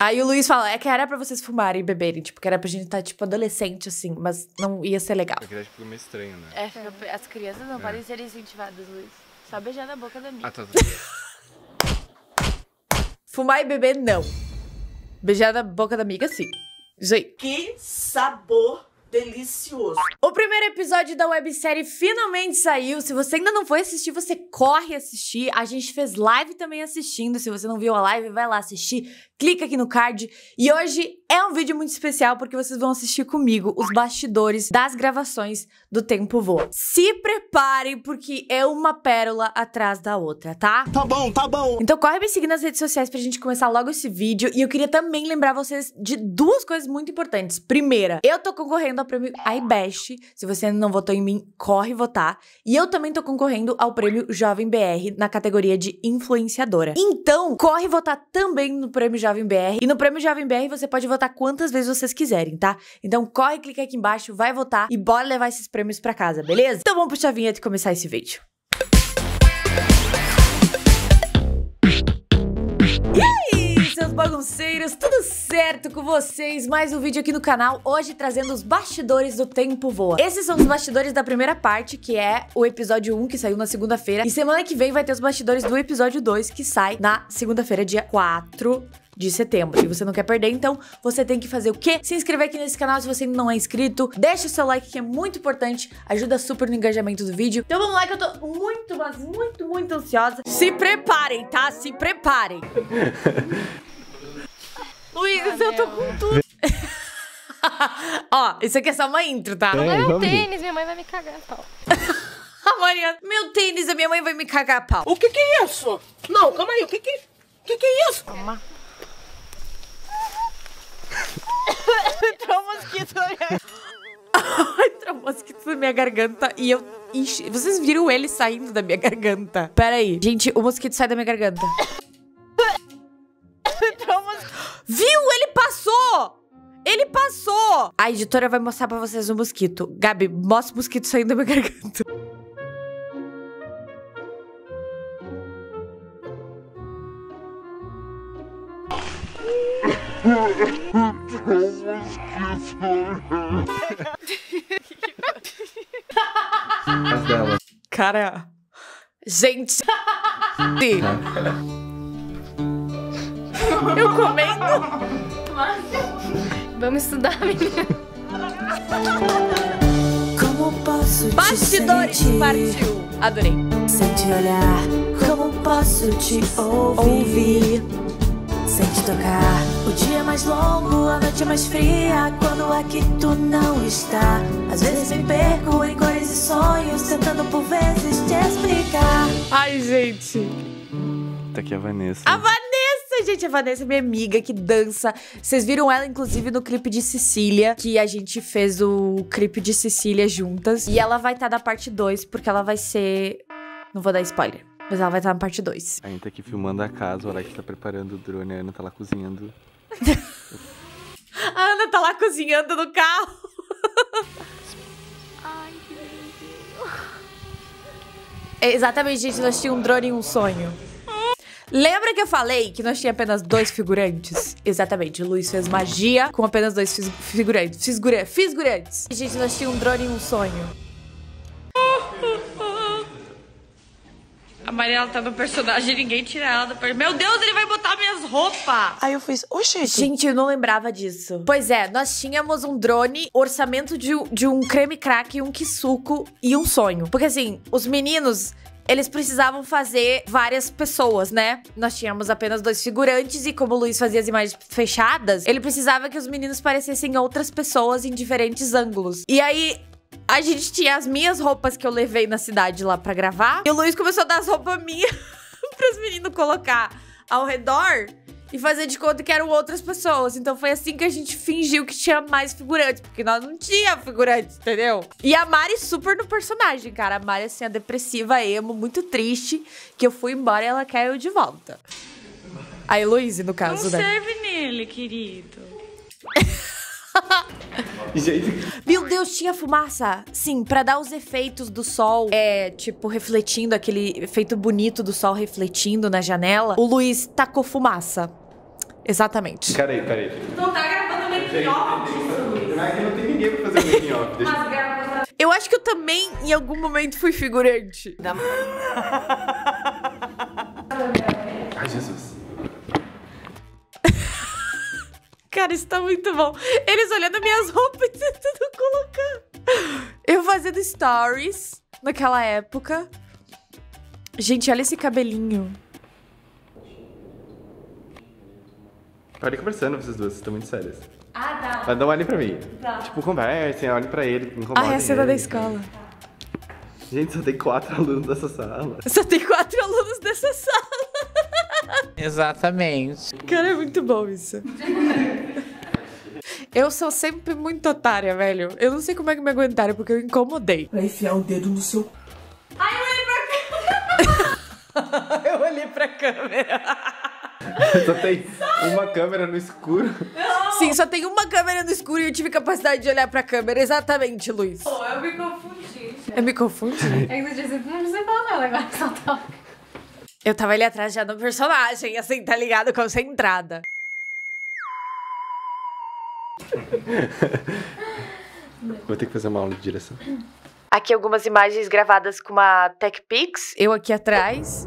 Aí o Luiz fala, é que era pra vocês fumarem e beberem, tipo, que era pra gente estar, tipo, adolescente, assim, mas não ia ser legal. Porque fica meio estranho, né? As crianças não podem ser incentivadas, Luiz. Só beijar na boca da amiga. Ah, tá. Fumar e beber, não. Beijar na boca da amiga, sim. Gente. Que sabor delicioso. O primeiro episódio da websérie finalmente saiu. Se você ainda não foi assistir, você corre assistir. A gente fez live também assistindo. Se você não viu a live, vai lá assistir. Clica aqui no card. E hoje é um vídeo muito especial porque vocês vão assistir comigo os bastidores das gravações do Tempo Voa. Se preparem porque é uma pérola atrás da outra, tá? Tá bom, tá bom. Então corre me seguir nas redes sociais pra gente começar logo esse vídeo. E eu queria também lembrar vocês de duas coisas muito importantes. Primeira, eu tô concorrendo ao prêmio iBest. Se você ainda não votou em mim, corre votar. E eu também tô concorrendo ao prêmio Jovem BR na categoria de influenciadora. Então, corre votar também no prêmio Jovem BR. E no prêmio Jovem BR você pode votar quantas vezes vocês quiserem, tá? Então corre, clica aqui embaixo, vai votar e bora levar esses prêmios pra casa, beleza? Então vamos puxar a vinheta e começar esse vídeo. E aí, seus bagunceiros, tudo certo com vocês? Mais um vídeo aqui no canal, hoje trazendo os bastidores do Tempo Voa. Esses são os bastidores da primeira parte, que é o episódio 1, que saiu na segunda-feira. E semana que vem vai ter os bastidores do episódio 2, que sai na segunda-feira, dia 4 de setembro. E você não quer perder, então você tem que fazer o quê? Se inscrever aqui nesse canal se você ainda não é inscrito. Deixa o seu like que é muito importante, ajuda super no engajamento do vídeo. Então vamos lá que eu tô muito, mas muito ansiosa. Se preparem, tá? Se preparem. Luiz, eu tô com tudo. Ó, isso aqui é só uma intro, tá? Meu tênis, minha mãe vai me cagar, pau. A Mariana, meu tênis, a minha mãe vai me cagar a pau. O que é isso? Não, calma aí, o que é isso? Toma. Entrou um mosquito na minha... Entrou um mosquito na minha garganta e eu enchi... Vocês viram ele saindo da minha garganta? Pera aí. Gente, o mosquito sai da minha garganta. Entrou um mosquito... Viu? Ele passou! Ele passou! A editora vai mostrar pra vocês o mosquito. Gabi, mostra o mosquito saindo da minha garganta. Cara, gente, eu comendo. Vamos estudar, menina. Como posso te Bastidores sentir partiu. Adorei. sem te olhar? Como posso te ouvir sem te tocar? O dia é mais longo, a noite é mais fria quando aqui tu não está. Às vezes me perco em cores e sonhos, tentando por vezes te explicar. Ai, gente. Tá aqui a Vanessa. A Vanessa, gente, a Vanessa é minha amiga que dança. Vocês viram ela, inclusive, no clipe de Sicília, que a gente fez o clipe de Sicília juntas. E ela vai estar na parte 2, porque ela vai ser... Não vou dar spoiler, mas ela vai estar na parte 2. A gente tá aqui filmando a casa, o Alex tá preparando o drone, a Ana tá lá cozinhando. A Ana tá lá cozinhando no carro. Ai, que lindo. Exatamente, gente, nós tínhamos um drone e um sonho. Lembra que eu falei que nós tínhamos apenas 2 figurantes? Exatamente, o Luiz fez magia com apenas 2 figurantes. Figurantes. Gente, nós tínhamos um drone e um sonho. A Mariela tá no personagem e ninguém tira ela do personagem. Meu Deus, ele vai botar minhas roupas! Aí eu fiz, oxe. Gente, eu não lembrava disso. Pois é, nós tínhamos um drone, orçamento de um creme crack, um kisuko e um sonho. Porque assim, os meninos... Eles precisavam fazer várias pessoas, né? Nós tínhamos apenas 2 figurantes e como o Luiz fazia as imagens fechadas, ele precisava que os meninos parecessem outras pessoas em diferentes ângulos. E aí, a gente tinha as minhas roupas que eu levei na cidade lá pra gravar. E o Luiz começou a dar as roupas minhas pros meninos colocar ao redor e fazer de conta que eram outras pessoas. Então foi assim que a gente fingiu que tinha mais figurantes, porque nós não tínhamos figurantes, entendeu? E a Mari super no personagem, cara. A Mari, assim, a depressiva, emo, muito triste, que eu fui embora e ela quer eu de volta. A Heloíse, no caso, Não né? serve nele, querido. Meu Deus, tinha fumaça. Sim, pra dar os efeitos do sol, tipo, refletindo, aquele efeito bonito do sol refletindo na janela, o Luiz tacou fumaça. Exatamente. Peraí. Não tá gravando making off disso, Luiz. Não é que não tem ninguém pra fazer o making off. Deixa... Mas grava. Eu acho que eu também, em algum momento, fui figurante. Ai, Jesus. Cara, isso tá muito bom. Eles olhando minhas roupas e tentando colocar. Eu fazendo stories naquela época. Gente, olha esse cabelinho. Olha conversando vocês duas, vocês estão muito sérias. Ah, Mas não olhem pra mim. Tipo, conversem, olhem pra ele, incomodem Ah, é a cena da ele. escola. Gente, só tem 4 alunos nessa sala. Só tem 4 alunos nessa sala. Exatamente. Cara, é muito bom isso. Eu sou sempre muito otária, velho. Eu não sei como é que me aguentaram, porque eu incomodei. Pra enfiar o dedo no seu... Ai, eu olhei pra câmera. Eu olhei pra câmera. Só tem uma câmera no escuro. Sim, só tem uma câmera no escuro e eu tive capacidade de olhar pra câmera. Exatamente, Luiz. Pô, eu me confundi. Eu me confundi. É que você disse, não precisa falar nada, agora só toca. Eu tava ali atrás já no personagem, assim, tá ligado? Concentrada. Vou ter que fazer uma aula de direção. Aqui algumas imagens gravadas com uma TechPix. Eu aqui atrás.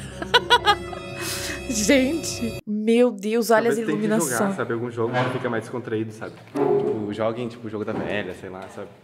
Gente, meu Deus, olha as Talvez tem que iluminações. jogar, sabe? Algum jogo que fica mais descontraído, sabe? Tipo, joguem, tipo, o jogo da velha, sei lá, sabe?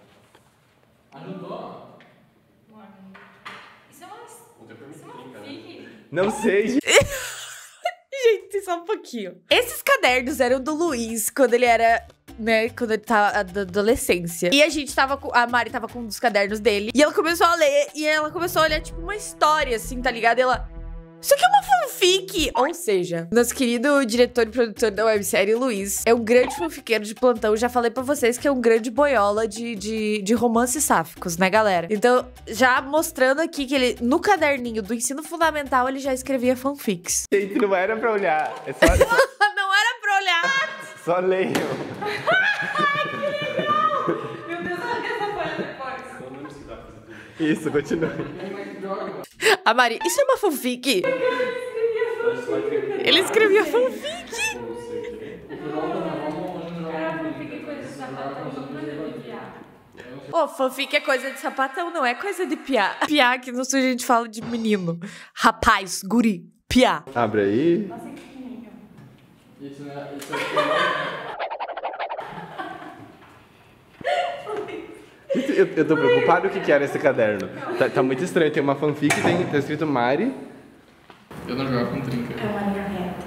Isso é uma fique. Não sei, gente. Gente, só um pouquinho. Esses cadernos eram do Luiz quando ele era, né, quando ele tava da adolescência. E a gente tava com, a Mari tava com um dos cadernos dele. E ela começou a ler, e ela começou a olhar, tipo, uma história, assim, tá ligado? E ela... Isso aqui é uma fanfic! Ou seja, nosso querido diretor e produtor da websérie, Luiz, é um grande fanfiqueiro de plantão. Já falei pra vocês que é um grande boiola de romances sáficos, né, galera? Então, já mostrando aqui que ele, no caderninho do ensino fundamental, ele já escrevia fanfics. Gente, não era pra olhar. É só Não era pra olhar! só leiam. Meu Deus, arranca essa folha depois. Isso, continue. A Mari, isso é uma fanfic? Ele escrevia fanfic. Ô, fanfic é coisa de sapatão, não é coisa de piá. Piá, que no sul a gente fala de menino. Rapaz, guri, piá. Abre aí. Eu tô preocupado o que era esse caderno. Tá muito estranho. Tem uma fanfic, tá escrito Mari. Eu não jogava com trinca. É uma linha reta.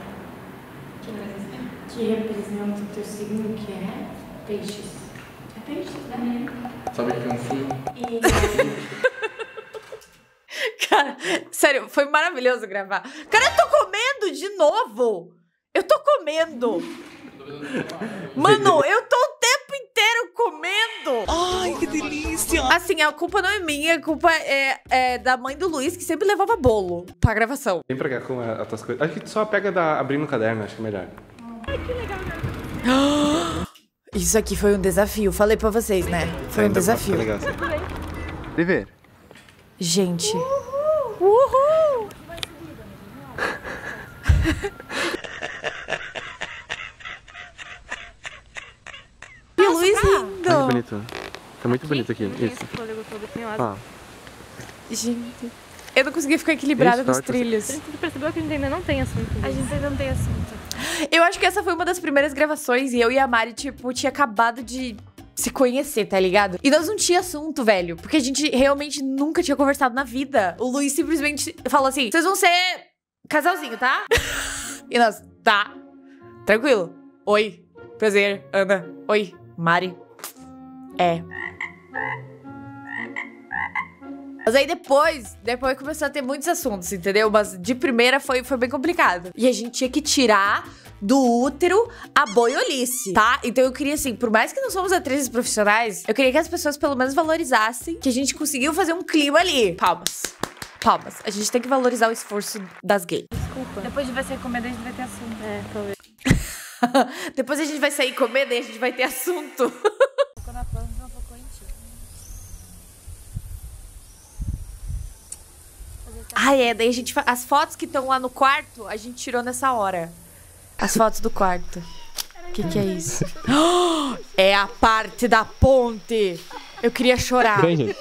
Que representa o teu signo, que é peixes. É peixes, né? Sabe o que é um fui? Cara, sério, foi maravilhoso gravar. Cara, eu tô comendo de novo. Eu tô comendo. Mano, eu tô o tempo inteiro comendo. Ai, que delícia! Assim, a culpa não é minha, a culpa é da mãe do Luiz, que sempre levava bolo pra gravação. Vem pra cá com as tuas coisas. Acho que só pega abrindo o caderno, acho que é melhor. Isso aqui foi um desafio, falei pra vocês, né? Foi um Ainda desafio. tá legal, assim. Dever. Gente. Uhul! E o Luiz Muito rindo. bonito. Tá muito bonito aqui. Isso. Ó. Gente, eu não consegui ficar equilibrada Isso, com as ótimo. trilhas. Você percebeu que a gente ainda não tem assunto? A gente ainda não tem assunto. Eu acho que essa foi uma das primeiras gravações e eu e a Mari, tipo, tinha acabado de se conhecer, tá ligado? E nós não tinha assunto, velho, porque a gente realmente nunca tinha conversado na vida. O Luiz simplesmente falou assim, vocês vão ser casalzinho, tá? E nós, tá, tranquilo. Oi, prazer, Ana. Oi, Mari. É. Mas aí depois começou a ter muitos assuntos, entendeu? Mas de primeira foi bem complicado. E a gente tinha que tirar do útero a boiolice, tá? Então eu queria, assim, por mais que não somos atrizes profissionais, eu queria que as pessoas pelo menos valorizassem que a gente conseguiu fazer um clima ali. Palmas. Palmas. A gente tem que valorizar o esforço das gays. Desculpa. Depois de vai sair comendo, a gente vai ter assunto. É, talvez. Depois a gente vai sair comendo e a gente vai ter assunto. Quando a planta não focou em ti. Ah, é. Daí a gente... As fotos que estão lá no quarto, a gente tirou nessa hora. As fotos do quarto. O que é isso? É a parte da ponte. Eu queria chorar. Vem, gente.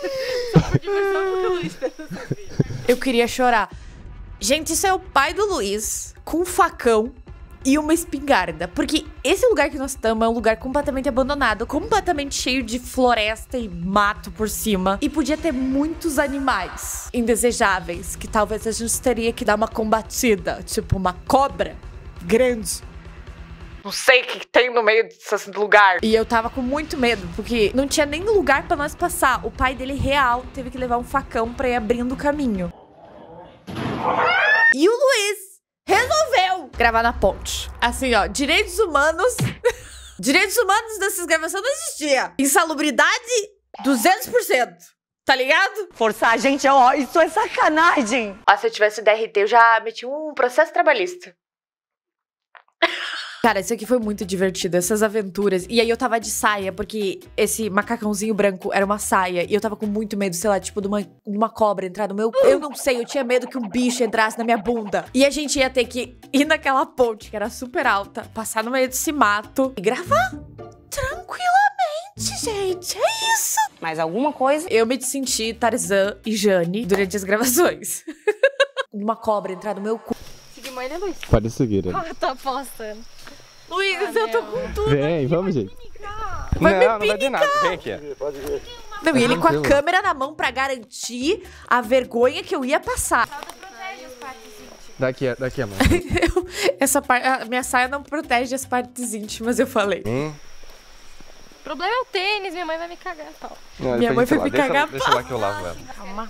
Eu queria chorar. Gente, isso é o pai do Luiz com um facão e uma espingarda. Porque esse lugar que nós estamos é um lugar completamente abandonado, completamente cheio de floresta e mato por cima. E podia ter muitos animais indesejáveis que talvez a gente teria que dar uma combatida. Tipo uma cobra grande. Não sei o que tem no meio desse lugar. E eu tava com muito medo, porque não tinha nem lugar pra nós passar. O pai dele real teve que levar um facão pra ir abrindo o caminho. E o Luiz resolveu gravar na ponte. Assim, ó, direitos humanos... direitos humanos dessas gravações não existia. Insalubridade, 200%. Tá ligado? Forçar a gente, ó, isso é sacanagem. Ah, se eu tivesse DRT, eu já meti um processo trabalhista. Cara, isso aqui foi muito divertido, essas aventuras. E aí eu tava de saia, porque esse macacãozinho branco era uma saia. E eu tava com muito medo, sei lá, tipo, de uma cobra entrar no meu... Eu não sei, eu tinha medo que um bicho entrasse na minha bunda. E a gente ia ter que ir naquela ponte, que era super alta, passar no meio desse mato e gravar tranquilamente, gente. É isso. Mais alguma coisa? Eu me senti Tarzan e Jane durante as gravações. Uma cobra entrar no meu cu. Seguir mãe, né, Luiz? Pode seguir, né? Eu tô apostando. Luiz, eu tô com tudo. Vem, vamos, gente. Vai me não vai ter nada. Vem aqui. Não, e ele com a câmera na mão pra garantir a vergonha que eu ia passar. Daqui a mão. A minha saia não protege as partes íntimas, eu falei. O problema é o tênis, minha mãe vai me cagar, pau. Não, Minha mãe foi me cagar. Deixa lá que eu lavo ela. Calma.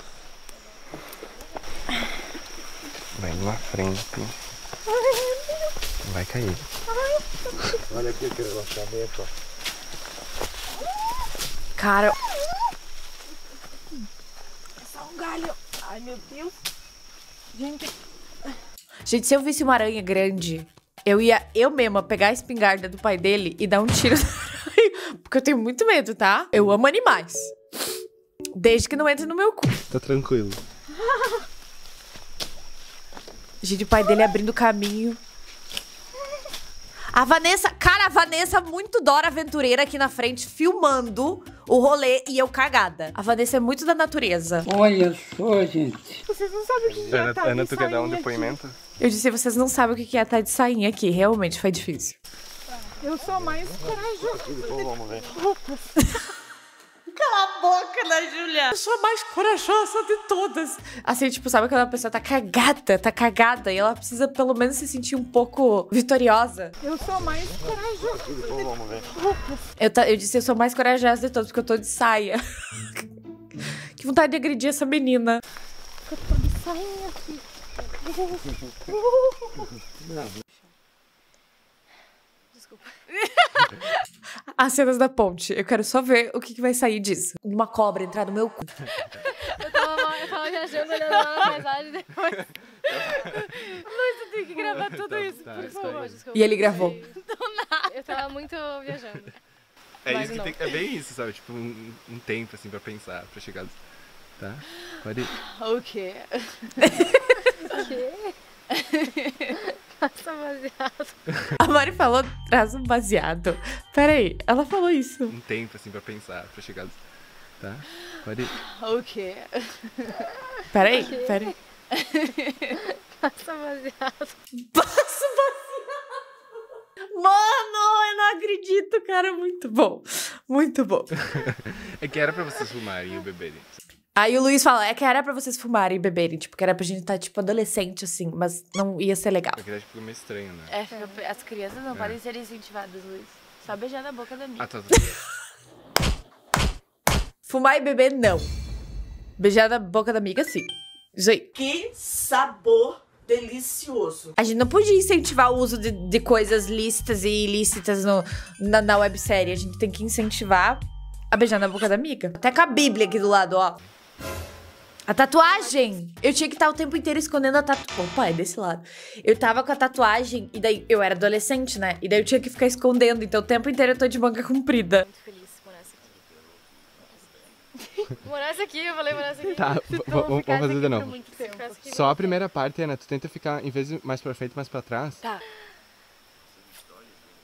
Vai na frente. Vai cair. Olha aqui aquele lançamento, ó. Cara... É só um galho. Ai, meu Deus. Gente, se eu visse uma aranha grande, eu ia, eu mesma, pegar a espingarda do pai dele e dar um tiro na aranha. Porque eu tenho muito medo, tá? Eu amo animais. Desde que não entre no meu cu. Tá tranquilo. Gente, o pai dele abrindo caminho. A Vanessa, cara, a Vanessa muito Dora Aventureira aqui na frente, filmando o rolê e eu cagada. A Vanessa é muito da natureza. Olha só, gente. Vocês não sabem o que é tá Ana, de tu quer dar um sainha depoimento? Eu disse, vocês não sabem o que é estar de sainha aqui. Realmente foi difícil. aqui. Eu sou mais corajosa. Vamos ver. Cala a boca, né, Julia? Eu sou a mais corajosa de todas. Assim, tipo, sabe quando a pessoa tá cagada e ela precisa pelo menos se sentir um pouco vitoriosa? Eu sou mais corajosa. Vamos ver. Eu disse, eu sou a mais corajosa de todas porque eu tô de saia. Que vontade de agredir essa menina. Eu tô de sainha aqui. Desculpa. As cenas da ponte. Eu quero só ver o que vai sair disso. Uma cobra entrar no meu cu. Eu tava viajando, olhando lá na paisagem depois. Luiz, eu tenho que gravar tudo isso, por favor. Desculpa. E ele gravou. Do nada. Eu tava muito viajando. É Mas isso que não. tem, é bem isso, sabe? Tipo, um tempo, assim, pra pensar, pra chegar... Tá? Pode ir. O quê? O quê? Passa baseado. A Mari falou, traz um baseado. Peraí, ela falou isso. Um tempo, assim, pra pensar, pra chegar... Tá? Pode ir. O quê? Peraí. Passa baseado. Passo baseado. Mano, eu não acredito, cara. Muito bom. Muito bom. É que era pra vocês fumarem e beberem. Aí o Luiz fala, é que era pra vocês fumarem e beberem. Tipo, que era pra gente estar, tipo, adolescente, assim. Mas não ia ser legal. Porque fica meio estranho, né? É, as crianças não podem ser incentivadas, Luiz. Só beijar na boca da amiga. Ah, tá. Fumar e beber, não. Beijar na boca da amiga, sim. Gente. Que sabor delicioso. A gente não podia incentivar o uso de coisas lícitas e ilícitas na websérie. A gente tem que incentivar a beijar na boca da amiga. Até com a Bíblia aqui do lado, ó. A tatuagem. Eu tinha que estar o tempo inteiro escondendo a tatuagem. Opa, é desse lado. Eu tava com a tatuagem e daí eu era adolescente, né? E daí eu tinha que ficar escondendo. Então o tempo inteiro eu tô de manga comprida. Muito feliz por morar aqui. Morasse aqui, eu falei morasse aqui. Tá, vamos fazer de novo. Muito tempo. Só a primeira parte, Ana, tu tenta ficar, em vez de mais pra frente, mais pra trás. Tá.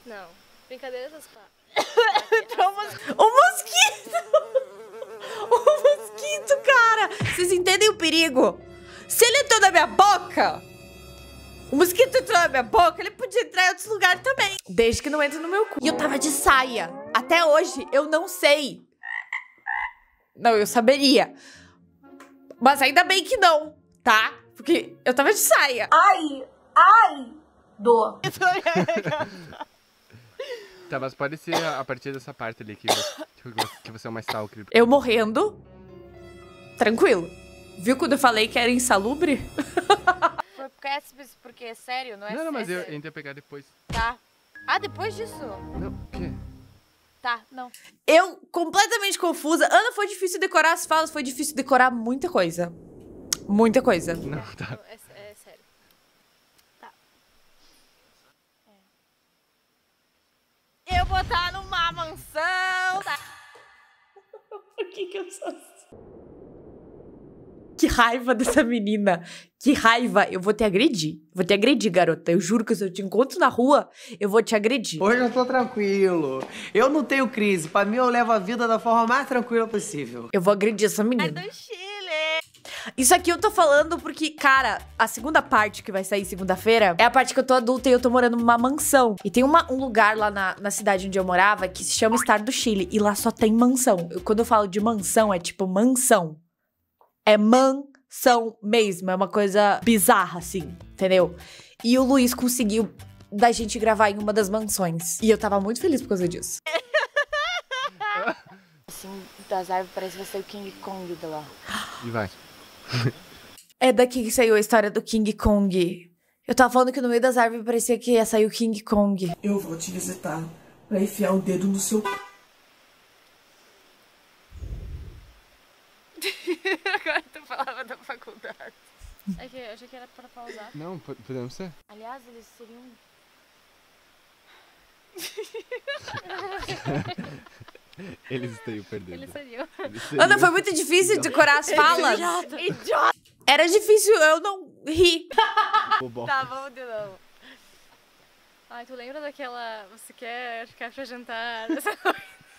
Não. Brincadeira essas quatro. O mosquito! O mosquito, cara! Vocês entendem o perigo? Se ele entrou na minha boca, o mosquito entrou na minha boca, ele podia entrar em outros lugares também. Desde que não entre no meu cu. E eu tava de saia. Até hoje, eu não sei. Não, eu saberia. Mas ainda bem que não, tá? Porque eu tava de saia. Ai, dor. Tá, mas pode ser a partir dessa parte ali que você é uma stalker. Eu morrendo, tranquilo. Viu quando eu falei que era insalubre? Foi porque é sério, não é? Não, mas é eu sério. ia pegar depois. Tá. Ah, depois disso? Não, o quê? Tá, não. Eu completamente confusa. Ana, foi difícil decorar as falas, foi difícil decorar muita coisa. Muita coisa. Não, tá. É sério. Tá. Eu vou estar numa mansão. Tá? Por que eu sou assim? Que raiva dessa menina. Que raiva. Eu vou te agredir. Vou te agredir, garota. Eu juro que se eu te encontro na rua, eu vou te agredir. Hoje eu tô tranquilo. Eu não tenho crise. Pra mim, eu levo a vida da forma mais tranquila possível. Eu vou agredir essa menina. É do Chile. Isso aqui eu tô falando porque, cara, a segunda parte que vai sair segunda-feira é a parte que eu tô adulta e eu tô morando numa mansão. E tem um lugar lá na cidade onde eu morava que se chama Estado do Chile. E lá só tem mansão. Quando eu falo de mansão, é tipo mansão. É mansão mesmo. É uma coisa bizarra, assim. Entendeu? E o Luiz conseguiu da gente gravar em uma das mansões. E eu tava muito feliz por causa disso. Assim, das árvores parece que vai ser o King Kong de lá. E vai. É daqui que saiu a história do King Kong. Eu tava falando que no meio das árvores parecia que ia sair o King Kong. Eu vou te visitar pra enfiar o dedo no seu... Agora tu falava da faculdade. É que eu achei que era pra pausar. Não, podemos ser. Aliás, eles seriam... Eles estão perdendo. Eles seriam... Ana, foi muito difícil decorar as falas. Idiota! Era difícil eu não rir. Tá, vamos de novo. Ai, tu lembra daquela... Você quer ficar pra jantar? Essa coisa.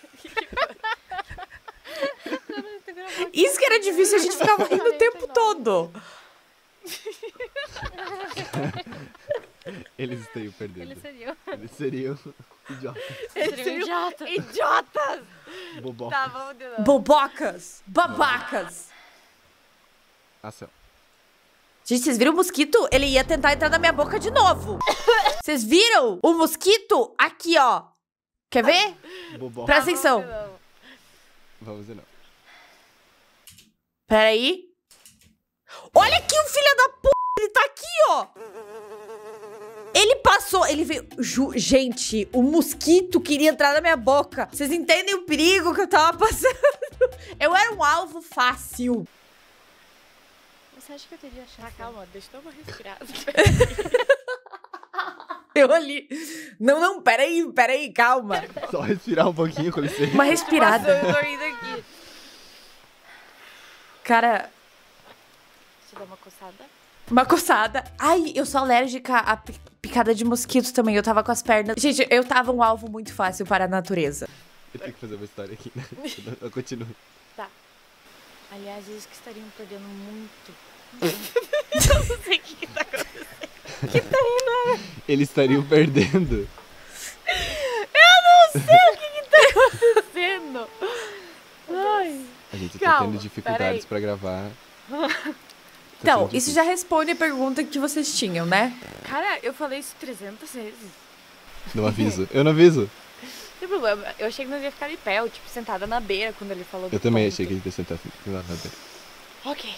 Isso que era difícil, a gente ficava rindo o tempo todo. Eles estão perdendo. Eles seriam... Eles seriam idiotas. Eles seriam idiotas! Idiotas! Bobocas. Tá, vamos de novo. Bobocas. Babacas. Ação. Gente, vocês viram o mosquito? Ele ia tentar entrar na minha boca de novo. Vocês viram o mosquito? Aqui, ó. Quer ver? Boboca. Presta atenção. Vamos de novo. Peraí. Olha aqui o filho da p... Ele tá aqui, ó. Ele passou, ele veio... Gente, o mosquito queria entrar na minha boca. Vocês entendem o perigo que eu tava passando? Eu era um alvo fácil. Você acha que eu teria achado? Ah, calma, deixa eu dar uma respirada. Eu ali... Não, peraí, calma. Só respirar um pouquinho, com licença. Uma respirada. Eu tô indo aqui. Cara... Deixa eu dar uma coçada. Uma coçada. Ai, eu sou alérgica a picada de mosquito também. Eu tava com as pernas... Gente, eu tava um alvo muito fácil para a natureza. Eu tenho que fazer uma história aqui, né? Eu continuo. Tá. Aliás, eles que estariam perdendo muito. Eu não sei o que tá acontecendo. Que tá indo? Eles estariam perdendo. Eu não sei o que tá acontecendo. Ai. A gente Calma, tá tendo dificuldades pra gravar. Então, isso já responde a pergunta que vocês tinham, né? Cara, eu falei isso 300 vezes. Não aviso. Eu não aviso. Não tem problema. Eu achei que nós ia ficar de pé, ou tipo, sentada na beira quando ele falou do Eu também ponto. achei que a gente ia sentar lá na beira. Ok.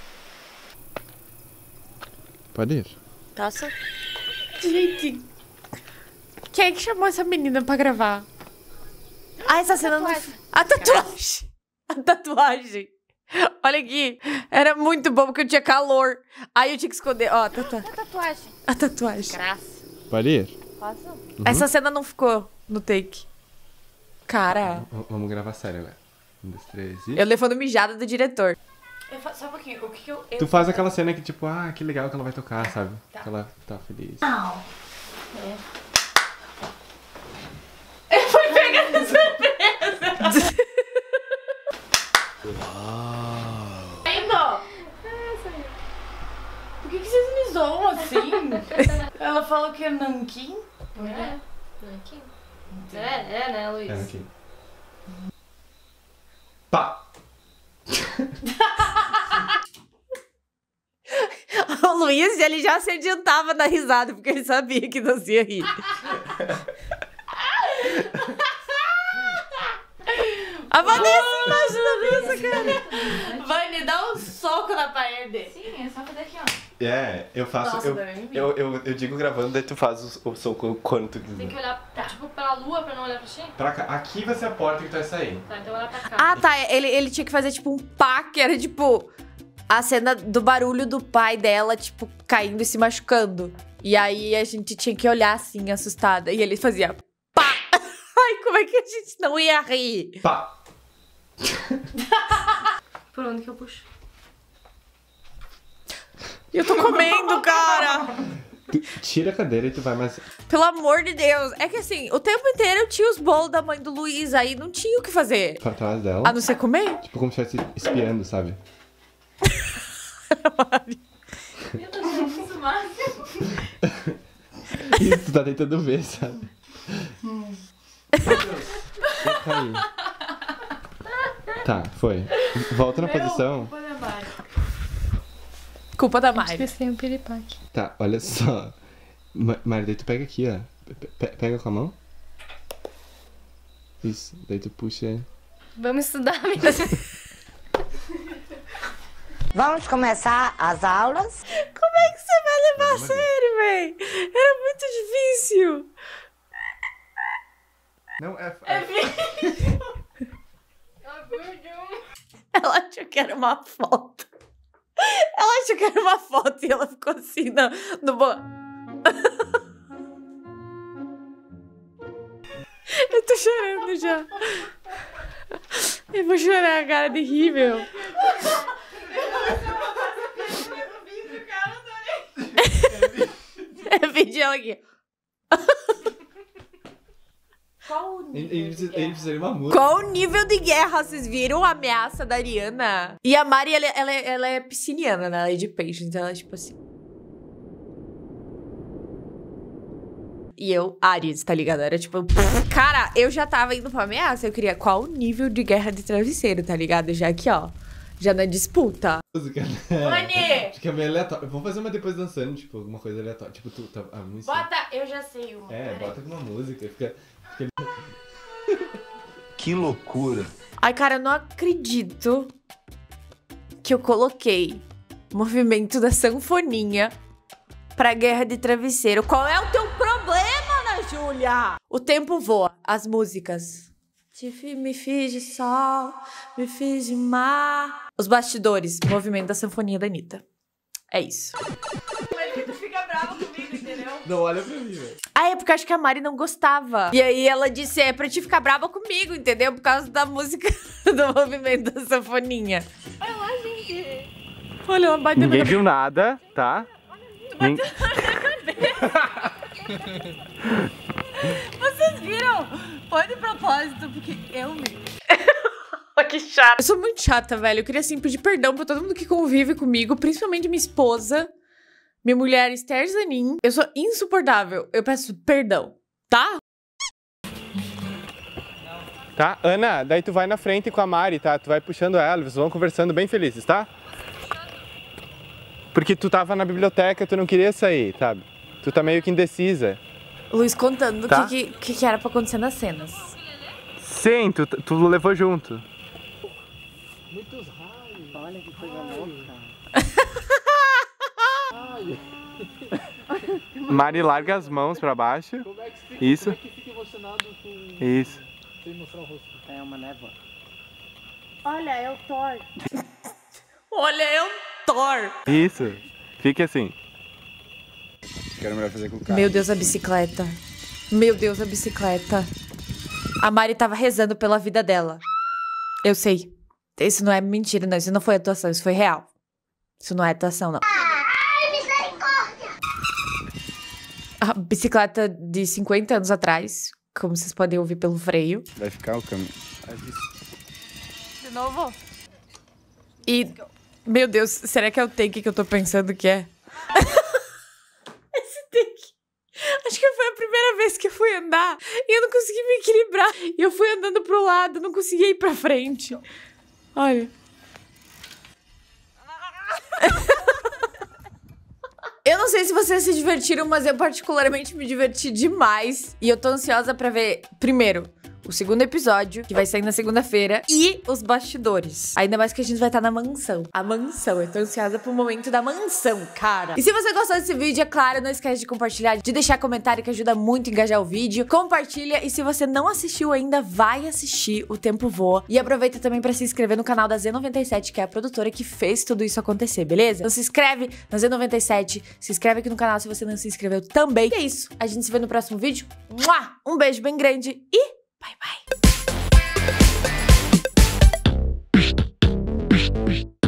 Pode ir. Taça? Gente, quem é que chamou essa menina pra gravar? Ah, essa cena não... A tatuagem. A tatuagem. Olha aqui. Era muito bom porque eu tinha calor. Aí eu tinha que esconder. Ó, a tatuagem. A tatuagem. Graça. Pode ir. Posso? Uhum. Essa cena não ficou no take. Cara. Vamos gravar sério agora. 1, 2, 3 e... Eu levando mijada do diretor. Só um pouquinho. O que eu... Tu faz aquela cena que tipo, ah, que legal que ela vai tocar, sabe? Tá. Que ela tá feliz. Não. É. falou que é nanquim? É, nanquim. É, né, Luiz? É nanquim. Pá! O Luiz, ele já se adiantava na risada, porque ele sabia que nós ia rir. A Vanessa embaixo da mesa, cara. Vani, dá um soco na parede. Sim, é só fazer aqui, ó. É, eu faço. Nossa, eu digo gravando, daí tu faz o soco quando tu quiser. Tem que olhar, tipo, pra lua pra não olhar pra ti? Pra cá. Aqui vai ser a porta que tu vai sair. Tá, então olhar pra cá. Ah, tá. Ele tinha que fazer, tipo, um pá, que era, tipo, a cena do barulho do pai dela, tipo, caindo e se machucando. E aí a gente tinha que olhar, assim, assustada. E ele fazia pá. Ai, como é que a gente não ia rir? Pá! Por onde que eu puxo? Eu tô comendo, cara. Tu tira a cadeira e tu vai mais. Pelo amor de Deus. É que assim, o tempo inteiro eu tinha os bolos da mãe do Luiz, aí não tinha o que fazer. Pra trás dela. A não ser comer? Tipo, como se estivesse espiando, sabe? Meu Deus, isso máximo. Isso, tu tá tentando ver, sabe? Meu Deus. Eu caí. Tá, foi. Volta na posição. Culpa da Mari. Esqueci um piripaque. Tá, olha só. Mari, daí tu pega aqui, ó. Pega com a mão. Isso, daí tu puxa. Vamos estudar, meninas. Vamos começar as aulas. Como é que você vai levar a sério, véi? Era muito difícil. Não, é vídeo. Ela achou que era uma foto. Ela achou que era uma foto e ela ficou assim no Eu tô chorando já. Eu vou chorar, cara, de rir, meu. É vídeo ela aqui. Ele precisa de uma música. Qual o nível de guerra? Vocês viram a ameaça da Ariana? E a Mari, ela é pisciniana, né? Ela é de peixe, então ela é tipo assim. E eu, Aries, tá ligado? Era tipo... Cara, eu já tava indo pra ameaça. Eu queria qual o nível de guerra de travesseiro, tá ligado? Já aqui, ó. Já na disputa. Música, né? Vani! Acho que é meio aleatório. Vamos fazer uma depois dançando, tipo, alguma coisa aleatória. Tipo, tu tá. Bota, eu já sei uma. É, bota com uma música. Fica... Que loucura. Ai, cara, eu não acredito que eu coloquei movimento da sanfoninha pra guerra de travesseiro. Qual é o teu problema, Ana Júlia? O tempo voa, as músicas. Me fiz de sol, me fiz de mar. Os bastidores, movimento da sanfonia da Anitta. É isso. Mas que tu fica brava comigo, entendeu? Não olha pra mim, velho. Ah, é porque eu acho que a Mari não gostava. E aí ela disse, é pra te ficar brava comigo, entendeu? Por causa da música do movimento da sanfoninha. Olha lá, gente. Olha, ela bateu Ninguém viu nada, tá? Vocês viram? Foi de propósito, porque eu me... Que chato. Eu sou muito chata, velho. Eu queria, assim, pedir perdão pra todo mundo que convive comigo, principalmente minha esposa, minha mulher Esther Zanin. Eu sou insuportável. Eu peço perdão, tá? Tá, Ana, daí tu vai na frente com a Mari, tá? Tu vai puxando ela, vocês vão conversando bem felizes, tá? Porque tu tava na biblioteca, tu não queria sair, sabe? Tu tá meio que indecisa. Luiz contando o Tá. que era pra acontecer nas cenas. Sim, tu levou junto. Muitos raios. Olha que coisa louca. Mari, larga as mãos pra baixo. Isso. Como é que fica emocionado com... Isso. Sem mostrar o rosto? É uma névoa. Olha, é o Thor. Olha, é um Thor. Isso. Fique assim. Quero melhor fazer com o carro. Meu Deus, a bicicleta. Meu Deus, a bicicleta. A Mari tava rezando pela vida dela. Eu sei. Isso não é mentira, não. Isso não foi atuação, isso foi real. Isso não é atuação, não. Ai, misericórdia! A bicicleta de 50 anos atrás, como vocês podem ouvir pelo freio. Vai ficar o caminho. De novo? E, meu Deus, será que é o take que eu tô pensando que é? Esse take. Acho que foi a primeira vez que eu fui andar e eu não consegui me equilibrar. E eu fui andando pro lado, não conseguia ir pra frente. Olha. Eu não sei se vocês se divertiram, mas eu particularmente me diverti demais. E eu tô ansiosa pra ver, primeiro, o segundo episódio, que vai sair na segunda-feira, e os bastidores. Ainda mais que a gente vai estar na mansão. A mansão. Eu tô ansiosa pro momento da mansão, cara. E se você gostou desse vídeo, é claro, não esquece de compartilhar, de deixar comentário, que ajuda muito a engajar o vídeo. Compartilha, e se você não assistiu ainda, vai assistir, o tempo voa. E aproveita também pra se inscrever no canal da Z97, que é a produtora que fez tudo isso acontecer, beleza? Então se inscreve na Z97, se inscreve aqui no canal se você não se inscreveu também. E é isso, a gente se vê no próximo vídeo. Um beijo bem grande e bye, bye.